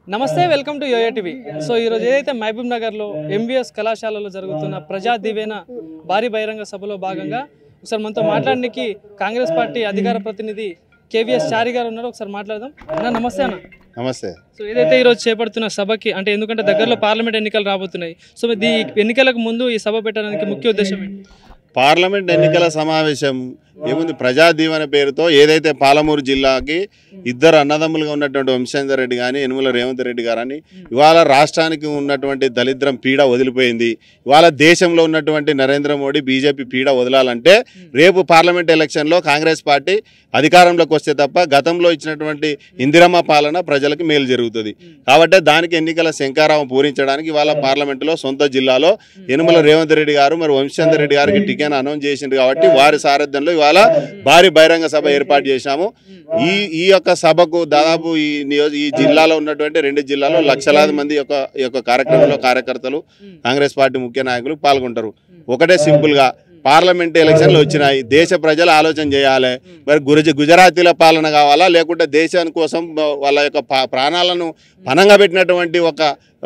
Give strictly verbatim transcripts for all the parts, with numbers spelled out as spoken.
నమస్తే welcome to YoYo TV. So ఈరోజు ఏదైతే మహబూబ్ నగర్లో ఎంవీఎస్ కళాశాలలో జరుగుతున్న ప్రజా దివేన భారీ బహిరంగ సభలో భాగంగా ఒకసారి మనతో మాట్లాడడానికి కాంగ్రెస్ పార్టీ అధికార ప్రతినిధి కేవీఎస్ చారి గారు ఉన్నారు. ఒకసారి మాట్లాడదాం. అన్న నమస్తే. అన్న నమస్తే. సో ఏదైతే ఈరోజు చేపడుతున్న సభకి అంటే ఎందుకంటే దగ్గరలో పార్లమెంట్ ఎన్నికలు రాబోతున్నాయి. సో ఈ ఎన్నికలకు ముందు ఈ సభ పెట్టడానికి ముఖ్య ఉద్దేశం ఏంటి? పార్లమెంట్ ఎన్నికల సమావేశం ఏముంది, ప్రజా దీవెన పేరుతో ఏదైతే పాలమూరు జిల్లాకి ఇద్దరు అన్నదమ్ములుగా ఉన్నటువంటి వంశేందర్ రెడ్డి కానీ యనుమల రేవంత్ రెడ్డి గారని ఇవాళ రాష్ట్రానికి ఉన్నటువంటి దళిద్రం పీడ వదిలిపోయింది. ఇవాళ దేశంలో ఉన్నటువంటి నరేంద్ర మోడీ బీజేపీ పీడ వదలాలంటే రేపు పార్లమెంట్ ఎలక్షన్లో కాంగ్రెస్ పార్టీ అధికారంలోకి వస్తే తప్ప గతంలో ఇచ్చినటువంటి ఇందిరమ్మ పాలన ప్రజలకు మేలు జరుగుతుంది. కాబట్టి దానికి ఎన్నికల శంకారావం పూరించడానికి ఇవాళ పార్లమెంటులో సొంత జిల్లాలో యనుమల రేవంత్ రెడ్డి గారు మరి వంశేందర్ రెడ్డి గారికి టికెట్ అనౌన్స్ చేసింది. కాబట్టి వారి సారథ్యంలో ఇవాళ భారీ బహిరంగ సభ ఏర్పాటు చేశాము. ఈ ఈ యొక్క సభకు దాదాపు ఈ నియోజ ఈ జిల్లాలో ఉన్నటువంటి రెండు జిల్లాలో లక్షలాది మంది యొక్క ఈ యొక్క కార్యక్రమంలో కార్యకర్తలు కాంగ్రెస్ పార్టీ ముఖ్య నాయకులు పాల్గొంటారు. ఒకటే సింపుల్ గా పార్లమెంట్ ఎలక్షన్లు వచ్చినాయి, దేశ ప్రజలు ఆలోచన చేయాలి. మరి గురజ గుజరాతీల పాలన కావాలా, లేకుంటే దేశాని కోసం వాళ్ళ యొక్క ప్రాణాలను పనంగా పెట్టినటువంటి ఒక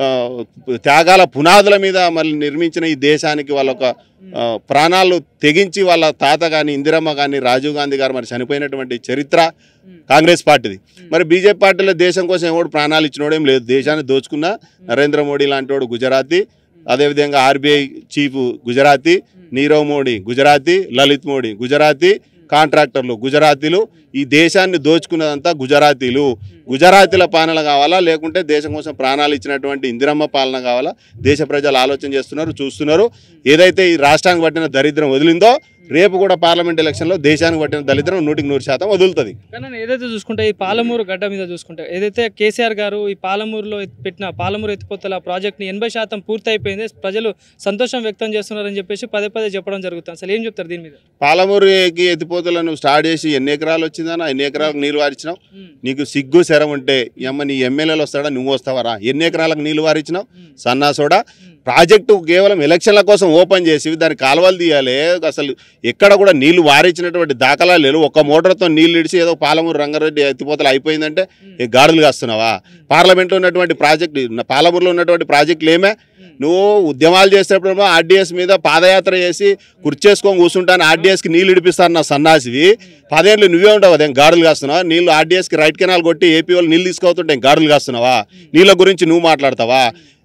త్యాగాల పునాదుల మీద మళ్ళీ నిర్మించిన ఈ దేశానికి వాళ్ళ ఒక ప్రాణాలు తెగించి వాళ్ళ తాత కానీ ఇందిరమ్మ కానీ రాజీవ్ గాంధీ గారు మరి చనిపోయినటువంటి చరిత్ర కాంగ్రెస్ పార్టీది. మరి బీజేపీ పార్టీలో దేశం కోసం ఎవడు ప్రాణాలు ఇచ్చినోడేం లేదు. దేశాన్ని దోచుకున్న నరేంద్ర మోడీ లాంటి వాడు గుజరాతీ, అదేవిధంగా ఆర్బీఐ చీఫ్ గుజరాతీ, నీరవ్ మోడీ గుజరాతీ, లలిత్ మోడీ గుజరాతీ, కాంట్రాక్టర్లు గుజరాతీలు. ఈ దేశాన్ని దోచుకున్నదంతా గుజరాతీలు. గుజరాతీల పాలన కావాలా, లేకుంటే దేశం కోసం ప్రాణాలు ఇచ్చినటువంటి ఇందిరమ్మ పాలన కావాలా? దేశ ప్రజలు ఆలోచన చేస్తున్నారు, చూస్తున్నారు. ఏదైతే ఈ రాష్ట్రానికి పట్టిన దరిద్రం వదిలిందో రేపు కూడా పార్లమెంట్ ఎలక్షన్లో దేశానికి పట్టిన దళిద్రం నూటికి నూరు శాతం వదులుతుంది. కానీ ఏదైతే చూసుకుంటే ఈ పాలమూరు గడ్డ మీద చూసుకుంటే ఏదైతే కేసీఆర్ గారు ఈ పాలమూరులో పెట్టిన పాలమూరు ఎత్తిపోతల ప్రాజెక్ట్ని ఎనభై శాతం పూర్తి అయిపోయింది, ప్రజలు సంతోషం వ్యక్తం చేస్తున్నారని చెప్పేసి పదే పదే చెప్పడం జరుగుతుంది. అసలు ఏం చెప్తారు దీని మీద? పాలమూరుకి ఎత్తిపోతలను స్టార్ట్ చేసి ఎన్ని ఎకరాలు వచ్చిందన్నా, ఎన్ని ఎకరాలకు నీళ్ళు వారించినావు? నీకు సిగ్గు శరం ఉంటే అమ్మ నీ ఎమ్మెల్యేలు వస్తాడా, నువ్వు వస్తావరా? ఎన్ని ఎకరాలకు నీళ్ళు వారించినావు సన్నాసోడా? ప్రాజెక్టు కేవలం ఎలక్షన్ల కోసం ఓపెన్ చేసి దాని కాలువలు తీయాలి. అసలు ఎక్కడ కూడా నీళ్లు వారించినటువంటి దాఖలాలు లేవు. ఒక్క మోటార్తో నీళ్లు ఇడిచి ఏదో పాలమూరు రంగారెడ్డి ఎత్తిపోతలు అయిపోయిందంటే గాడులు కాస్తున్నావా? పార్లమెంట్లో ఉన్నటువంటి ప్రాజెక్టు, పాలమూరులో ఉన్నటువంటి ప్రాజెక్టులు ఏమే? నువ్వు ఉద్యమాలు చేసేటప్పుడు ఆర్డీఎస్ మీద పాదయాత్ర చేసి కుర్చేసుకొని కూర్చుంటాను, ఆర్డీఎస్కి నీళ్ళు ఇడిపిస్తాను నా సన్నాసివి. పదేళ్ళు నువ్వే ఉంటావు అదేం గాడులు కాస్తున్నావా? నీళ్ళు ఆర్డీఎస్కి రైట్ కెనాల్ కొట్టి ఏపీ వాళ్ళు నీళ్ళు తీసుకొస్తుంటే గాడులు కాస్తున్నావా? నీళ్ళ గురించి నువ్వు మాట్లాడతావా?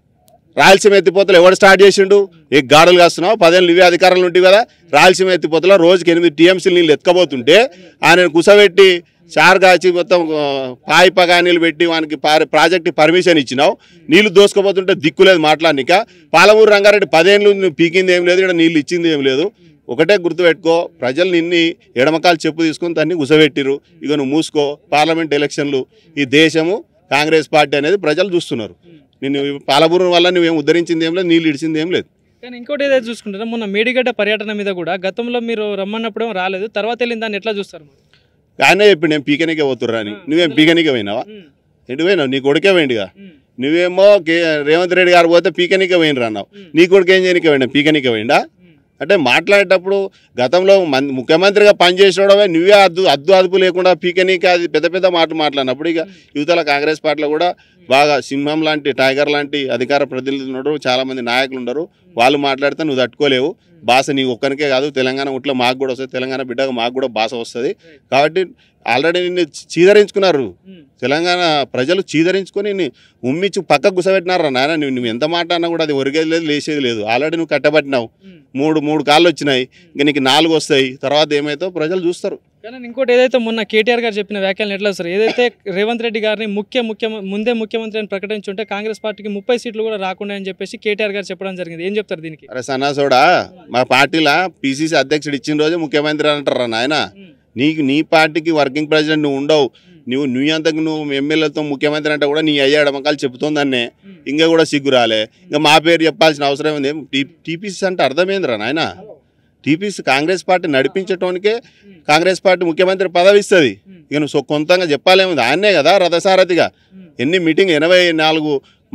రాయలసీమ ఎత్తిపోతలు ఎవడు స్టార్ట్ చేసిండు? ఏ గాడులు కాస్తున్నావు? పదేళ్ళు నువ్వే అధికారంలో ఉంటాయి కదా. రాయలసీమ ఎత్తిపోతలో రోజుకి ఎనిమిది టీఎంసీలు నీళ్ళు ఎత్తుకపోతుంటే ఆయన కుసబెట్టి చార్ కాచి మొత్తం పాయి పగానీళ్ళు పెట్టి వానికి ప్రాజెక్ట్ పర్మిషన్ ఇచ్చినావు. నీళ్లు దోసుకుపోతుంటే దిక్కులేదు మాట్లాడనిక. పాలమూరు రంగారెడ్డి పదేళ్ళు నువ్వు పీకింది ఏం లేదు, ఇక్కడ నీళ్ళు ఇచ్చింది ఏం లేదు. ఒకటే గుర్తుపెట్టుకో, ప్రజలు నిన్ని ఎడమకాలు చెప్పు తీసుకుని దాన్ని కుసబెట్టిరు. ఇక నువ్వు మూసుకో. పార్లమెంట్ ఎలక్షన్లు ఈ దేశము కాంగ్రెస్ పార్టీ అనేది ప్రజలు చూస్తున్నారు. నేను పాలమూరు వల్ల నువ్వేం ఉద్ధరించింది ఏం లేదు, నీళ్ళు ఇడిచింది ఏం లేదు. కానీ ఇంకోటి ఏదైతే చూసుకుంటారా, మొన్న మేడిగడ్డ పర్యటన మీద కూడా గతంలో మీరు రమ్మన్నప్పుడు రాలేదు, తర్వాత వెళ్ళిన దాన్ని ఎట్లా చూస్తారు? ఆయనే ఇప్పుడు నేను పీకనికే పోతుర్రా అని. నువ్వేం పీకనికే పోయినావా? ఎటు పోయినావు? నీ కొడుకే పోయిందిగా. నువ్వేమో కే రేవంత్ రెడ్డి గారు పోతే పీకనికే పోయినరా అన్నావు. నీ కొడుకు ఏం చేయనికే పోయినా? పీకనికే పోయిందా? అంటే మాట్లాడేటప్పుడు గతంలో ముఖ్యమంత్రిగా పనిచేసినోడమే నువ్వే అద్దు అద్దు అదుపు లేకుండా పీకనీకి అది పెద్ద పెద్ద మాటలు మాట్లాడినప్పుడు ఇక యువతల కాంగ్రెస్ పార్టీలో కూడా బాగా సింహం లాంటి టైగర్ లాంటి అధికార ప్రతినిధులు ఉన్నారు, చాలామంది నాయకులు ఉన్నారు. వాళ్ళు మాట్లాడితే నువ్వు తట్టుకోలేవు. భాష నీ ఒక్కరికే కాదు, తెలంగాణ ఉట్లో మాకు కూడా వస్తుంది, తెలంగాణ బిడ్డగా మాకు కూడా భాష వస్తుంది. కాబట్టి ఆల్రెడీ నిన్ను చీదరించుకున్నారు. తెలంగాణ ప్రజలు చీదరించుకొని ఉమ్మిచ్చి పక్కకు గుసబెట్టినారా నాయన. నువ్వు నువ్వు ఎంత మాట అన్నా కూడా అది ఒరిగేది లేదు, లేచేది లేదు. ఆల్రెడీ నువ్వు కట్టబట్టినావు. మూడు మూడు కాళ్ళు వచ్చినాయి, ఇంకా నీకు నాలుగు వస్తాయి. తర్వాత ఏమైతే ప్రజలు చూస్తారు. కానీ ఇంకోటి ఏదైతే మొన్న కేటీఆర్ గారు చెప్పిన వ్యాఖ్యలు ఎట్లా సార్? ఏదైతే రేవంత్ రెడ్డి గారిని ముఖ్య ముఖ్య ముందే ముఖ్యమంత్రి అని ప్రకటించుంటే కాంగ్రెస్ పార్టీకి ముప్పై సీట్లు కూడా రాకుండా అని చెప్పేసి కేటీఆర్ గారు చెప్పడం జరిగింది. ఏం చెప్తారు దీనికి? అరే సన్నాసోడా, మా పార్టీలో పీసీసీ అధ్యక్షుడు ఇచ్చిన రోజే ముఖ్యమంత్రి అంటారా నాయన? నీకు నీ పార్టీకి వర్కింగ్ ప్రెసిడెంట్ నువ్వు ఉండవు. నువ్వు నీ అంతకు నువ్వు ఎమ్మెల్యేలతో ముఖ్యమంత్రి అంటే కూడా నీ అయ్యా ఎడమకాలు చెబుతోందన్నే. ఇంకా కూడా సిగ్గు రాలే. ఇంకా మా పేరు చెప్పాల్సిన అవసరం ఉంది. టీపీసీ అంటే అర్థమైందిరా నాయన. టీపీసీ కాంగ్రెస్ పార్టీ నడిపించటానికే కాంగ్రెస్ పార్టీ ముఖ్యమంత్రి పదవి ఇస్తుంది. ఇక నువ్వు సొంతంగా చెప్పాలేముంది? ఆయనే కదా రథసారథిగా. ఎన్ని మీటింగ్ ఎనభై నాలుగు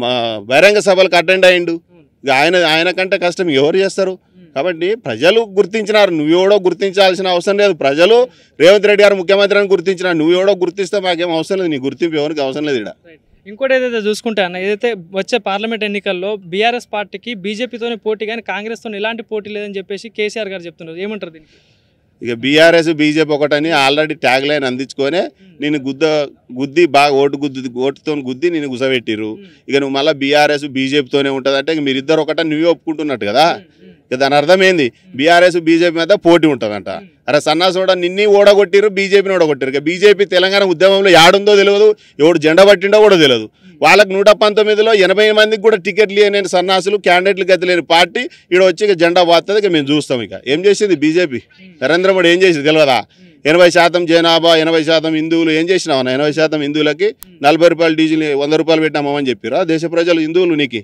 బహిరంగ సభలకు అటెండ్ అయ్యిండు. ఇక ఆయన ఆయన కంటే కష్టం ఎవరు చేస్తారు? కాబట్టి ప్రజలు గుర్తించినారు, నువ్వెవడో గుర్తించాల్సిన అవసరం లేదు. ప్రజలు రేవంత్ రెడ్డి గారు ముఖ్యమంత్రి అని గుర్తించినారు, నువ్వెవడో గుర్తిస్తే మాకేం అవసరం లేదు. నీ గుర్తింపు ఎవరికి అవసరం లేదు. ఇక్కడ ఇంకోటి ఏదైతే చూసుకుంటే అన్న ఏదైతే వచ్చే పార్లమెంట్ ఎన్నికల్లో బీఆర్ఎస్ పార్టీకి బీజేపీతోనే పోటీ కానీ కాంగ్రెస్తో ఎలాంటి పోటీ లేదని చెప్పేసి కేసీఆర్ గారు చెప్తున్నారు, ఏమంటారు దీనికి? ఇక బీఆర్ఎస్ బీజేపీ ఒకటని ఆల్రెడీ ట్యాగ్ లైన్ అందించుకొని నేను గుద్ద గుద్ది బాగా ఓటు గుద్ది ఓటుతో గుద్ది నేను గుసబెట్టిరు. ఇక నువ్వు మళ్ళీ బీఆర్ఎస్ బీజేపీతోనే ఉంటుందంటే ఇక మీరిద్దరు ఒకట నువ్వే ఒప్పుకుంటున్నట్టు కదా. ఇక దాని అర్థం ఏంది, బీఆర్ఎస్ బీజేపీ మీద పోటీ ఉంటుందంట. అరే సన్నాసోడ నిన్ని ఓడగొట్టిరు, బీజేపీని ఓడగొట్టిరు. ఇక బీజేపీ తెలంగాణ ఉద్యమంలో యాడుందో తెలియదు, ఎవడు జెండా పట్టిండో కూడా తెలియదు. వాళ్ళకి నూట పంతొమ్మిదిలో ఎనభై మందికి కూడా టికెట్లు లేని సన్నాసులు క్యాండిడేట్లు గతి లేని పార్టీ ఇక్కడ వచ్చి ఇక జెండా పోతుంది. ఇక మేము చూస్తాం. ఇక ఏం చేసింది బీజేపీ, నరేంద్ర మోడీ ఏం చేసింది తెలియదా? ఎనభై శాతం జనాభా, ఎనభై శాతం హిందువులు ఏం చేసినావు? ఎనభై శాతం హిందువులకి నలభై రూపాయలు డీజిల్ వంద రూపాయలు పెట్టామని చెప్పిరా దేశ ప్రజలు హిందువులు? నీకు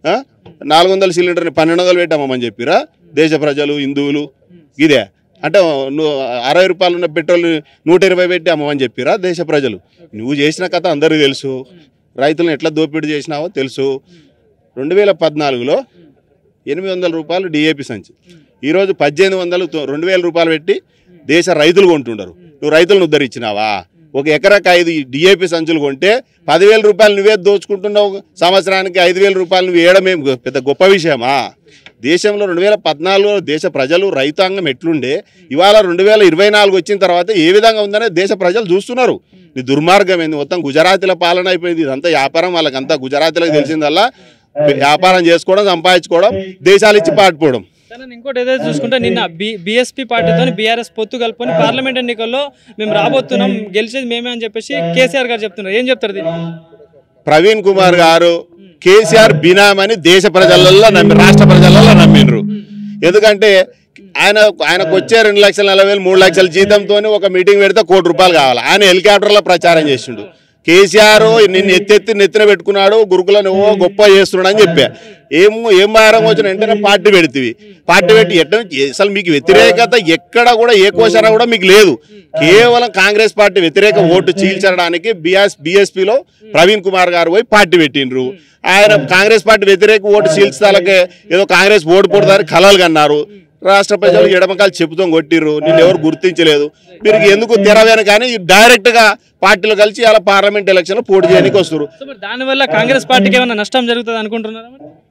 నాలుగు వందల సిలిండర్ని పన్నెండు వందలు పెట్టామని చెప్పిరా దేశ ప్రజలు హిందువులు? ఇదే అంటే నువ్వు అరవై రూపాయలు ఉన్న పెట్రోల్ నూట ఇరవై పెట్టి అమ్మమని చెప్పిరా దేశ ప్రజలు? నువ్వు చేసిన కథ అందరికీ తెలుసు. రైతులను ఎట్లా దోపిడీ చేసినావో తెలుసు. రెండు వేల పద్నాలుగులో ఎనిమిది వందల రూపాయలు డిఏపి సంచి, ఈరోజు పద్దెనిమిది వందలు రెండు వేల రూపాయలు పెట్టి దేశ రైతులు కొంటుండరు. నువ్వు రైతులను ఉద్ధరించినావా? ఒక ఎకరాకి ఐదు డిఏపి సంచులు కొంటే పదివేల రూపాయలు నువ్వే దోచుకుంటున్నావు. సంవత్సరానికి ఐదు వేల రూపాయలు నువ్వు వేయడమే పెద్ద గొప్ప విషయమా? దేశంలో రెండు వేల పద్నాలుగులో దేశ ప్రజలు రైతాంగం ఎట్లుండే, ఇవాళ రెండు వేల ఇరవై నాలుగు వచ్చిన తర్వాత ఏ విధంగా ఉందనే దేశ ప్రజలు చూస్తున్నారు. నీ దుర్మార్గం ఏంది? మొత్తం గుజరాతీల పాలన అయిపోయింది. ఇదంతా వ్యాపారం, వాళ్ళకంతా గుజరాతీలకు తెలిసిందల్లా వ్యాపారం చేసుకోవడం, సంపాదించుకోవడం, దేశాలు ఇచ్చి పాటుపోవడం. ఇంకోటి ఏదైతే చూసుకుంటే నిన్న బి బీఎస్పీ పార్టీతో బీఆర్ఎస్ పొత్తు కలుపుకొని పార్లమెంట్ ఎన్నికల్లో మేము రాబోతున్నాం, గెలిచేది మేమే అని చెప్పేసి కేసీఆర్ గారు చెప్తున్నారు, ఏం చెప్తారు దీన్ని? ప్రవీణ్ కుమార్ గారు కేసీఆర్ బినామని దేశ ప్రజలలో నమ్మి రాష్ట్ర ప్రజలలో నమ్మిండ్రు. ఎందుకంటే ఆయన ఆయనకు వచ్చే రెండు లక్షల నలభై వేలు మూడు లక్షల జీతంతో ఒక మీటింగ్ పెడితే కోటి రూపాయలు కావాలి. ఆయన హెలికాప్టర్లో ప్రచారం చేసిండు. కేసీఆర్ నిన్ను ఎత్తెత్తి నెత్తిన పెట్టుకున్నాడు, గురుకులను ఓ గొప్ప చేస్తున్నాడు అని చెప్పా. ఏం ఏం భారం వచ్చిన వెంటనే పార్టీ పెడితివి. పార్టీ పెట్టి ఎట్ట అసలు మీకు వ్యతిరేకత ఎక్కడ కూడా ఏ కోశాన కూడా మీకు లేదు. కేవలం కాంగ్రెస్ పార్టీ వ్యతిరేక ఓటు చీల్చడానికి బిఎస్ బిఎస్పీలో ప్రవీణ్ కుమార్ గారు పోయి పార్టీ పెట్టిండ్రు. ఆయన కాంగ్రెస్ పార్టీ వ్యతిరేక ఓటు చీల్చాలకే ఏదో కాంగ్రెస్ ఓటు పోడుదని కలలు కన్నారు. రాష్ట్ర ప్రజలు ఎడమకాలు చెబుతాం కొట్టిర్రు. నిన్ను ఎవరు గుర్తించలేదు. మీరు ఎందుకు తెరవేను కానీ డైరెక్ట్ గా పార్టీలు కలిసి అలా పార్లమెంట్ ఎలక్షన్ లో పోటీ చేయడానికి వస్తారు. దానివల్ల కాంగ్రెస్ పార్టీకి ఏమైనా నష్టం జరుగుతుంది అనుకుంటున్నారా?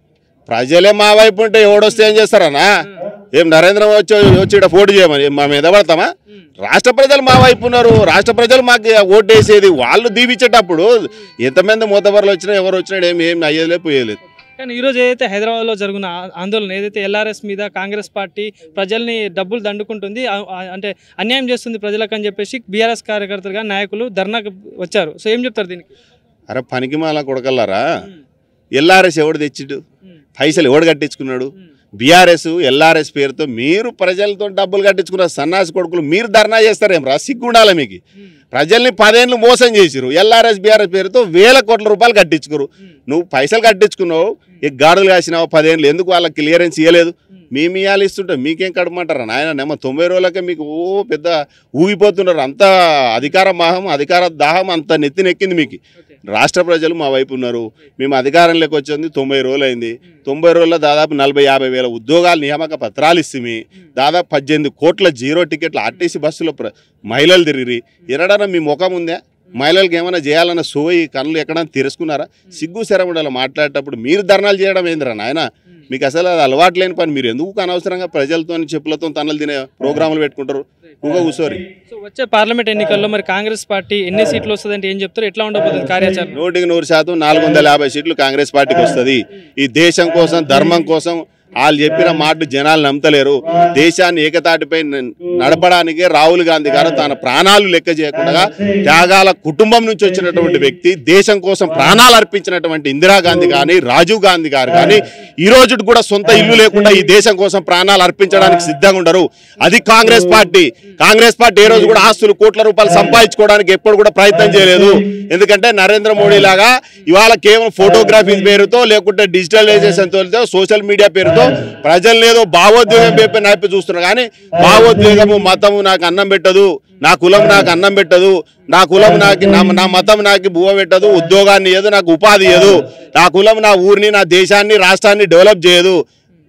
ప్రజలే మా వైపు ఉంటే ఎవడొస్తే ఏం చేస్తారన్నా? ఏం నరేంద్ర వచ్చి వచ్చి ఇక్కడ పోటీ చేయమని మా మీద పడతామా? రాష్ట్ర ప్రజలు మా వైపు ఉన్నారు. రాష్ట్ర ప్రజలు మాకు ఓటు వేసేది. వాళ్ళు దీవించేటప్పుడు ఎంతమంది మూతబర్లు వచ్చినా ఎవరు వచ్చినా ఏం ఏం అయ్యేదిలే పోయేలేదు. కానీ ఈరోజు ఏదైతే హైదరాబాద్లో జరిగిన ఆందోళన ఏదైతే ఎల్ఆర్ఎస్ మీద కాంగ్రెస్ పార్టీ ప్రజల్ని డబ్బులు దండుకుంటుంది, అంటే అన్యాయం చేస్తుంది ప్రజలకు అని చెప్పేసి బీఆర్ఎస్ కార్యకర్తలుగా నాయకులు ధర్నాకు వచ్చారు. సో ఏం చెప్తారు దీనికి? అరే పనికి మాల కొడకల్లారా, ఎల్ఆర్ఎస్ ఎవడు తెచ్చిడు? పైసలు ఎవడు కట్టించుకున్నాడు? బీఆర్ఎస్ ఎల్ఆర్ఎస్ పేరుతో మీరు ప్రజలతో డబ్బులు కట్టించుకున్నారు. సన్నాసి కొడుకులు మీరు ధర్నా చేస్తారేం రా? సిగ్గుండాలి మీకు. ప్రజల్ని పదేళ్ళు మోసం చేసిరు. ఎల్ఆర్ఎస్ బీఆర్ఎస్ పేరుతో వేల కోట్ల రూపాయలు కట్టించుకురు. నువ్వు పైసలు కట్టించుకున్నావు, ఈ గాడులు కాసినావు పదేళ్ళు, ఎందుకు వాళ్ళకి క్లియరెన్స్ ఇవ్వలేదు? మేము ఇవ్వాలి ఇస్తుంటే మీకేం కడమంటారా నాయన? నెమ్మ తొంభై రోజులకే మీకు ఓ పెద్ద ఊగిపోతున్నారు. అంత అధికార మాహం, అధికార దాహం అంత నెత్తినెక్కింది మీకు. రాష్ట్ర ప్రజలు మా వైపు ఉన్నారు. మేము అధికారంలోకి వచ్చింది తొంభై రోజులు అయింది. తొంభై రోజుల్లో దాదాపు నలభై యాభై వేల ఉద్యోగాలు నియామక పత్రాలు ఇస్తుంది. దాదాపు పద్దెనిమిది కోట్ల జీరో టికెట్లు ఆర్టీసీ బస్సులో మహిళలు తిరిగి ఎరడన్నా మీ ముఖం ఉందా? మహిళలకు ఏమైనా చేయాలన్న సోయి కళ్ళు ఎక్కడైనా తెరుచుకున్నారా? సిగ్గు శరముడలా మాట్లాడేటప్పుడు మీరు ధర్నాలు చేయడం ఏందిరా నాయన? మీకు అసలు అది అలవాటు లేని పని. మీరు ఎందుకు అనవసరంగా ప్రజలతో చెప్పులతో తనలు తినే ప్రోగ్రాములు పెట్టుకుంటారు? ఊగా కూర్చోరి. సో వచ్చే పార్లమెంట్ ఎన్నికల్లో మరి కాంగ్రెస్ పార్టీ ఎన్ని సీట్లు వస్తుందంటే ఏం చెప్తారు? ఎట్లా ఉండబోతుంది కార్యాచరణ? నూటికి నూరు శాతం నాలుగు వందల యాభై సీట్లు కాంగ్రెస్ పార్టీకి వస్తుంది. ఈ దేశం కోసం, ధర్మం కోసం వాళ్ళు చెప్పిన మాట జనాలు నమ్మతలేరు. దేశాన్ని ఏకతాటిపై నడపడానికి రాహుల్ గాంధీ గారు తన ప్రాణాలు లెక్క చేయకుండా త్యాగాల కుటుంబం నుంచి వచ్చినటువంటి వ్యక్తి, దేశం కోసం ప్రాణాలు అర్పించినటువంటి ఇందిరాగాంధీ కానీ, రాజీవ్ గాంధీ గారు కానీ ఈ రోజు కూడా సొంత ఇల్లు లేకుండా ఈ దేశం కోసం ప్రాణాలు అర్పించడానికి సిద్ధంగా ఉండరు. అది కాంగ్రెస్ పార్టీ. కాంగ్రెస్ పార్టీ ఏ రోజు కూడా ఆస్తులు కోట్ల రూపాయలు సంపాదించుకోవడానికి ఎప్పుడు కూడా ప్రయత్నం చేయలేదు. ఎందుకంటే నరేంద్ర మోడీ లాగా ఇవాళ కేవలం ఫోటోగ్రఫీ పేరుతో, లేకుంటే డిజిటలైజేషన్ తో, సోషల్ మీడియా పేరుతో ప్రజలు ఏదో భావోద్వేగం పేపై నైపి చూస్తున్నారు. కానీ భావోద్వేగము, మతము నాకు అన్నం పెట్టదు, నా కులం నాకు అన్నం పెట్టదు, నా కులం నాకు నా మతం నాకు బువ్వ పెట్టదు, ఉద్యోగాన్ని ఇయ్యదు, నాకు ఉపాధి ఇయ్యదు, నా కులం నా ఊరిని, నా దేశాన్ని, రాష్ట్రాన్ని డెవలప్ చేయదు.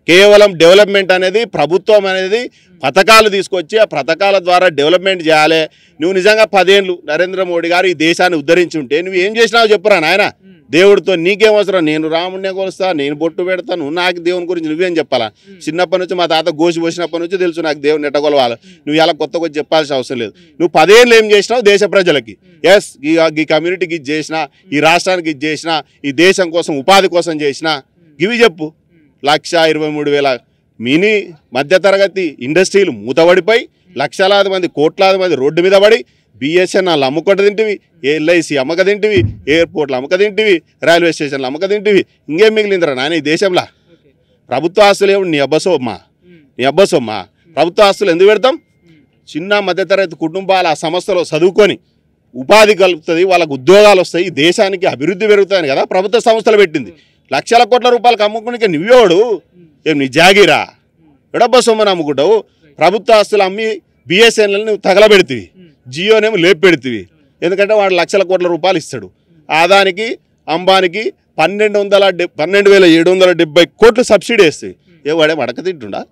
కేవలం డెవలప్మెంట్ అనేది ప్రభుత్వం అనేది పథకాలు తీసుకొచ్చి ఆ పథకాల ద్వారా డెవలప్మెంట్ చేయాలి. నువ్వు నిజంగా పదేళ్ళు నరేంద్ర మోడీ గారు ఈ దేశాన్ని ఉద్ధరించి ఉంటే నువ్వు ఏం చేసినావు చెప్పురా నాయన. దేవుడితో నీకేం అవసరం, నేను రాముడినే కొలుస్తా, నేను బొట్టు పెడతాను, నాకు దేవుని గురించి నువ్వేం చెప్పాలా. చిన్నప్పటి నుంచి మా తాత గోసి పోసినప్పటి నుంచి తెలుసు నాకు దేవుని ఎట్టగొలవాలి. నువ్వు ఇలా కొత్త కొద్ది చెప్పాల్సిన అవసరం లేదు. నువ్వు పదేళ్ళు ఏం చేసినావు దేశ ప్రజలకి, ఎస్ ఈ ఈ కమ్యూనిటీకి ఇది చేసినా, ఈ రాష్ట్రానికి ఇది చేసినా, ఈ దేశం కోసం ఉపాధి కోసం చేసినా, ఇవి చెప్పు. లక్ష ఇరవై మూడు వేల మినీ మధ్యతరగతి ఇండస్ట్రీలు మూతబడిపోయి లక్షలాది మంది కోట్లాది మంది రోడ్డు మీద పడి బిఎస్ఎన్ఎల్ అమ్ముకొట్ట తింటివి, ఎల్ఐసి అమ్మక తింటివి, ఎయిర్పోర్ట్లు అమ్మక తింటివి, రైల్వే స్టేషన్లు అమ్మక తింటివి. ఇంకేం మిగిలిందిరా నాయన ఈ దేశంలో? ప్రభుత్వ ఆస్తులు ఏమి నీ అబ్బసోమ్మా, నీ అబ్బసోమ్మా. ప్రభుత్వ ఆస్తులు ఎందుకు పెడతాం? చిన్న మధ్యతరగతి కుటుంబాల ఆ సంస్థలో చదువుకొని ఉపాధి కలుపుతుంది, వాళ్ళకు ఉద్యోగాలు వస్తాయి, దేశానికి అభివృద్ధి పెరుగుతుంది కదా ప్రభుత్వ సంస్థలు పెట్టింది. లక్షల కోట్ల రూపాయలకు అమ్ముకునే నువ్వేవాడు ఏం నీ జాగీరా? ఎడబ్బ సొమ్మని అమ్ముకుంటావు. ప్రభుత్వ ఆస్తులు అమ్మి బిఎస్ఎన్ఎల్ నువ్వు తగలబెడుతుంది, జియోనేమో లేపు పెడుతుంది. ఎందుకంటే వాడు లక్షల కోట్ల రూపాయలు ఇస్తాడు. ఆదానికి అంబానికి పన్నెండు వందల డె పన్నెండు వేల ఏడు వందల డెబ్బై కోట్లు సబ్సిడీ వేస్తాయి. ఏ వాడేం అడక తింటుండా?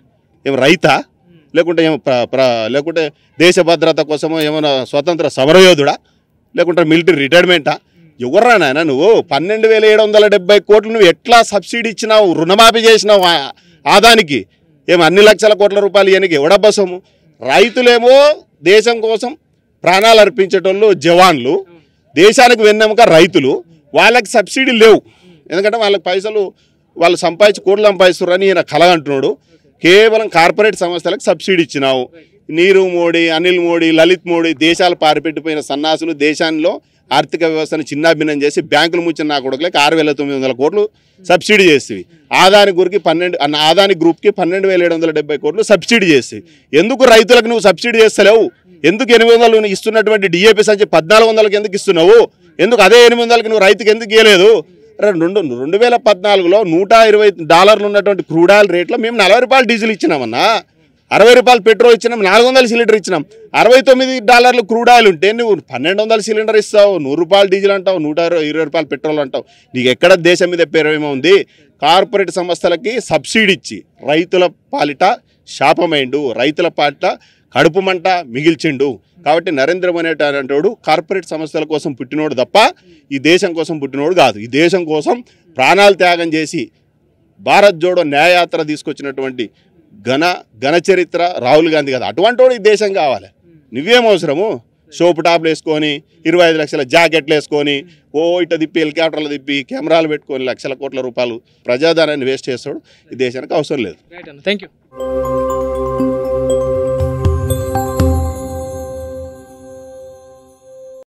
ఏం రైతా? లేకుంటే ఏమో లేకుంటే దేశ భద్రత కోసమో ఏమైనా స్వతంత్ర సమరయోధుడా? లేకుంటే మిలిటరీ రిటైర్మెంటా? ఎవర్రా నాయన నువ్వు? పన్నెండు వేల ఏడు వందల డెబ్బై కోట్లు నువ్వు ఎట్లా సబ్సిడీ ఇచ్చినావు, రుణమాఫీ చేసినావు ఆదానికి? ఏమో అన్ని లక్షల కోట్ల రూపాయలు ఇవన్నీ ఎవడబ్బా సొమ్ము? రైతులేమో దేశం కోసం ప్రాణాలు అర్పించేటోళ్ళు జవాన్లు, దేశానికి వెన్నెముక రైతులు. వాళ్ళకి సబ్సిడీ లేవు, ఎందుకంటే వాళ్ళకి పైసలు వాళ్ళు సంపాదించి కోట్లు సంపాదిస్తున్నారని ఈయన కలగంటున్నాడు. కేవలం కార్పొరేట్ సంస్థలకు సబ్సిడీ ఇచ్చినావు. నీరవ్ మోడీ, అనిల్ మోడీ, లలిత్ మోడీ దేశాలు పారిపెట్టిపోయిన సన్నాసులు దేశాల్లో ఆర్థిక వ్యవస్థను చిన్నాభిన్నం చేసి బ్యాంకులు ముచ్చిన నా కొడుకులకి ఆరు వేల తొమ్మిది వందల కోట్లు సబ్సిడీ చేస్తేవి. ఆదాని గురికి పన్నెండు ఆదాని గ్రూప్కి పన్నెండు వేల ఏడు వందల డెబ్బై కోట్లు సబ్సిడీ చేస్తేవి. ఎందుకు రైతులకు నువ్వు సబ్సిడీ చేస్తలేవు? ఎందుకు ఎనిమిది వందలు ఇస్తున్నటువంటి డిఏపి సంచి పద్నాలుగు వందలకి ఎందుకు ఇస్తున్నావు? ఎందుకు అదే ఎనిమిది వందలకి నువ్వు రైతుకి ఎందుకు ఇవ్వలేదు? రెండు రెండు వేల పద్నాలుగులో నూట ఇరవై డాలర్లు ఉన్నటువంటి క్రూడ్ ఆయిల్ రేట్లో మేము నలభై రూపాయలు డీజిల్ ఇచ్చినామన్నా, అరవై రూపాయలు పెట్రోల్ ఇచ్చినాం, నాలుగు వందల సిలిండర్ ఇచ్చినాం. అరవై తొమ్మిది డాలర్లు క్రూడ్ ఆయిల్ ఉంటే నువ్వు పన్నెండు వందల సిలిండర్ ఇస్తావు, నూరు రూపాయలు డీజిల్ అంటావు, నూట ఇరవై ఇరవై రూపాయలు పెట్రోల్ అంటావు. నీకు ఎక్కడ దేశం మీద పేరేమో ఉంది? కార్పొరేట్ సంస్థలకి సబ్సిడీ ఇచ్చి రైతుల పాలిట శాపమైండు, రైతుల పాలిట కడుపు మంట మిగిల్చిండు. కాబట్టి నరేంద్ర మోడీ అనేటోడు కార్పొరేట్ సంస్థల కోసం పుట్టినోడు తప్ప ఈ దేశం కోసం పుట్టినోడు కాదు. ఈ దేశం కోసం ప్రాణాలు త్యాగం చేసి భారత్ జోడో న్యాయయాత్ర తీసుకొచ్చినటువంటి ఘన ఘన చరిత్ర రాహుల్ గాంధీ కదా. అటువంటి వాడు ఈ దేశం కావాలి. నువ్వేం అవసరము? షోపు టాప్లు వేసుకొని ఇరవై ఐదు లక్షల జాకెట్లు వేసుకొని ఓ ఇట తిప్పి హెలికాప్టర్లు తిప్పి కెమెరాలు పెట్టుకొని లక్షల కోట్ల రూపాయలు ప్రజాధనాన్ని వేస్ట్ చేస్తాడు. ఈ దేశానికి అవసరం లేదు. Thank you.